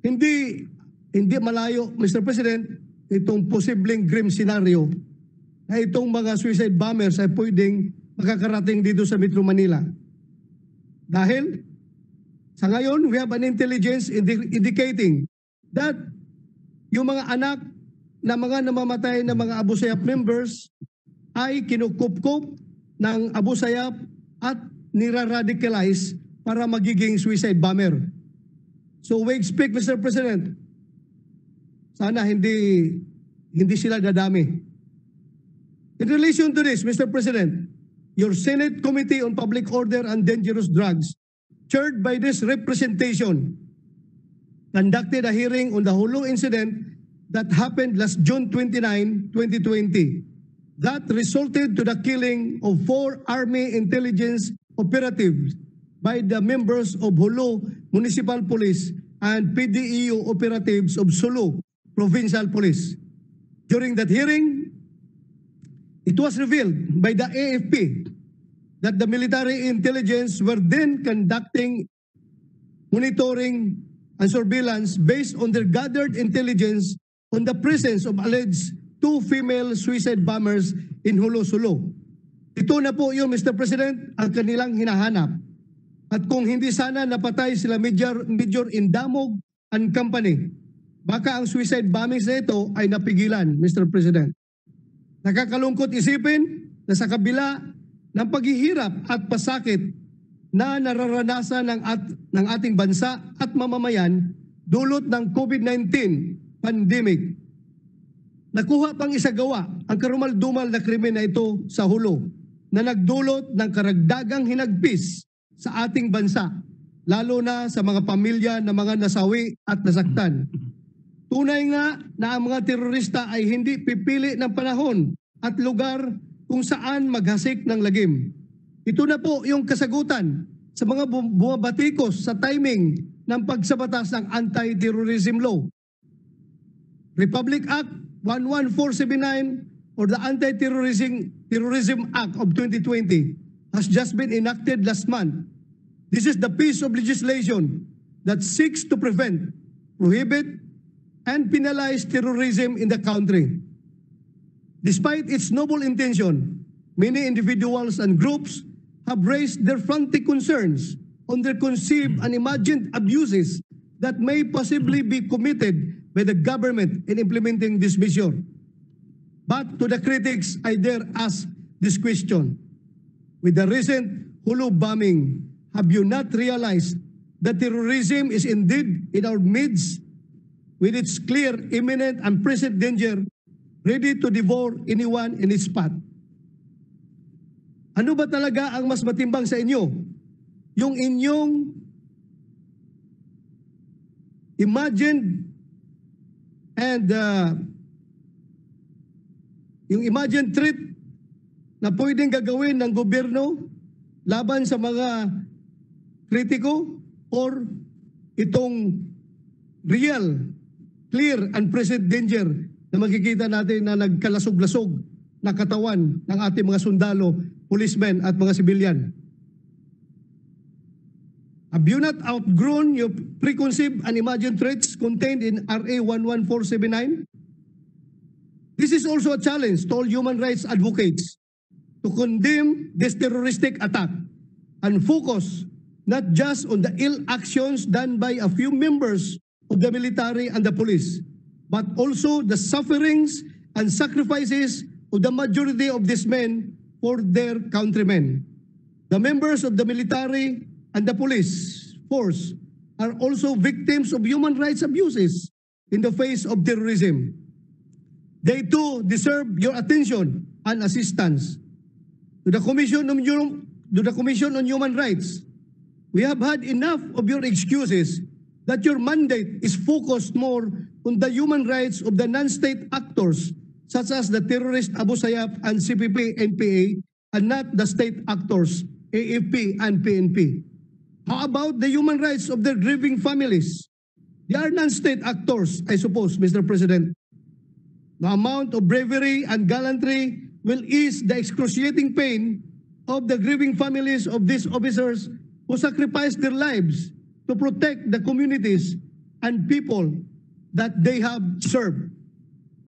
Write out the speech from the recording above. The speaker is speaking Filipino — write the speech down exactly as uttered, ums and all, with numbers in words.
Hindi hindi malayo, Mister President, itong posibleng grim scenario na itong mga suicide bombers ay pwedeng makakarating dito sa Metro Manila. Dahil sa ngayon, we have an intelligence indi- indicating that yung mga anak na mga namamatay na mga Abu Sayyaf members ay kinukupkup ng Abu Sayyaf at nira-radicalize para magiging suicide bomber. So we expect, Mister President, sana hindi hindi sila dadami. In relation to this, Mister President, your Senate Committee on Public Order and Dangerous Drugs, chaired by this representation, conducted a hearing on the Hulu incident that happened last June twenty-ninth, twenty twenty, that resulted to the killing of four Army intelligence operatives by the members of Hulu Municipal Police and P D E U operatives of Sulu Provincial Police. During that hearing, it was revealed by the A F P that the military intelligence were then conducting monitoring and surveillance based on their gathered intelligence on the presence of alleged two female suicide bombers in Hulu, Sulu. Ito na po yun, Mister President, ang kanilang hinahanap. At kung hindi sana napatay sila Major, Major Indamog and Company, baka ang suicide bombings na ito ay napigilan, Mister President. Nakakalungkot isipin na sa kabila ng paghihirap at pasakit na nararanasan ng, at, ng ating bansa at mamamayan dulot ng COVID nineteen pandemic, nakuha pang isagawa ang karumal-dumal na krimen na ito sa Hulu na nagdulot ng karagdagang hinagpis sa ating bansa, lalo na sa mga pamilya na mga nasawi at nasaktan. Tunay nga na ang mga terorista ay hindi pipili ng panahon at lugar kung saan maghasik ng lagim. Ito na po yung kasagutan sa mga bumabatikos sa timing ng pagsabatas ng Anti-Terrorism Law. Republic Act one one four seven nine or the Anti-Terrorism Terrorism Act of twenty twenty has just been enacted last month. This is the piece of legislation that seeks to prevent, prohibit, and penalize terrorism in the country. Despite its noble intention, many individuals and groups have raised their frantic concerns on their conceived and imagined abuses that may possibly be committed by the government in implementing this measure. But to the critics, I dare ask this question. With the recent Hulu bombing, have you not realized that terrorism is indeed in our midst with its clear, imminent, and present danger, ready to devour anyone in its path? Ano ba talaga ang mas matimbang sa inyo? Yung inyong imagined and uh, yung imagined threat na pwedeng gagawin ng gobyerno laban sa mga kritiko, or itong real, clear, and present danger na makikita natin na nagkalasog-lasog na katawan ng ating mga sundalo, policemen at mga sibilyan? Have you not outgrown your preconceived and imagined threats contained in R A one one four seven nine? This is also a challenge to all human rights advocates to condemn this terroristic attack and focus not just on the ill actions done by a few members of the military and the police, but also the sufferings and sacrifices of the majority of these men for their countrymen. The members of the military and the police force are also victims of human rights abuses in the face of terrorism. They too deserve your attention and assistance. To the Commission on, to the Commission on Human Rights, we have had enough of your excuses that your mandate is focused more on the human rights of the non-state actors such as the terrorist Abu Sayyaf and C P P N P A and not the state actors A F P and P N P. How about the human rights of their grieving families? They are non-state actors, I suppose, Mister President. The amount of bravery and gallantry will ease the excruciating pain of the grieving families of these officers who sacrificed their lives to protect the communities and people that they have served.